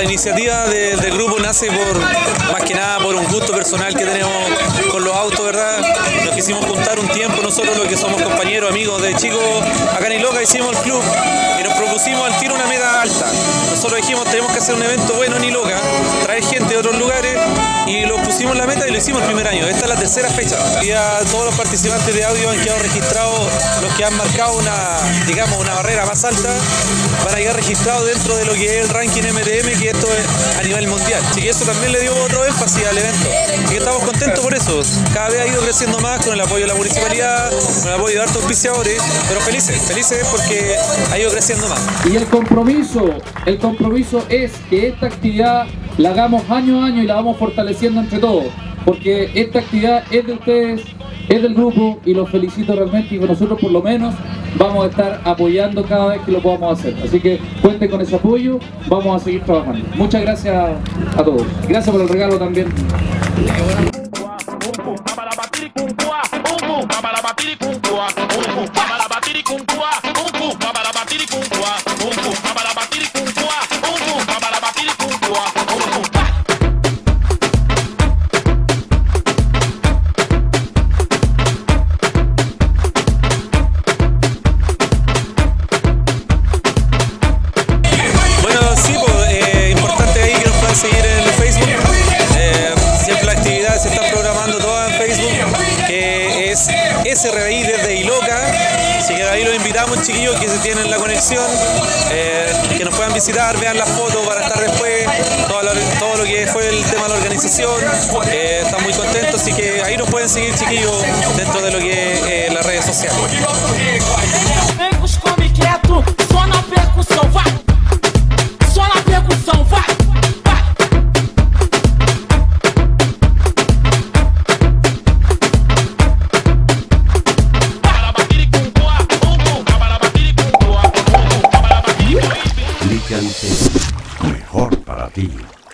iniciativa del grupo nace más que nada por un gusto personal que tenemos con los autos, ¿verdad? Nos quisimos juntar un tiempo, nosotros los que somos compañeros, amigos de chicos, acá en Iloca hicimos el club y nos propusimos al tiro una meta alta. Nosotros dijimos, tenemos que hacer un evento bueno en Iloca, traer gente de otros lugares y lo pusimos la meta y lo hicimos el primer año. Esta es la tercera fecha. Ya todos los participantes de audio han quedado registrados, los que han marcado una barrera más alta, van a quedar registrados dentro de lo que es el ranking MTM, que esto es a nivel mundial. Así que eso también le dio otro énfasis al evento. Así que estamos contentos por eso. Cada vez ha ido creciendo más con el apoyo de la municipalidad, con el apoyo de hartos auspiciadores, pero felices porque ha ido creciendo más. Y el compromiso es que esta actividad la hagamos año a año y la vamos fortaleciendo entre todos, porque esta actividad es de ustedes, es del grupo y los felicito realmente, y nosotros por lo menos vamos a estar apoyando cada vez que lo podamos hacer. Así que cuenten con ese apoyo, vamos a seguir trabajando. Muchas gracias a todos. Gracias por el regalo también. Seguir en Facebook, siempre las actividades se están programando todas en Facebook, que es SRBI desde Iloca, así que ahí los invitamos, chiquillos, que se tienen la conexión, que nos puedan visitar, vean las fotos para estar después, todo lo que fue el tema de la organización, están muy contentos, así que ahí nos pueden seguir, chiquillos, dentro de lo que es las redes sociales. Mejor para ti.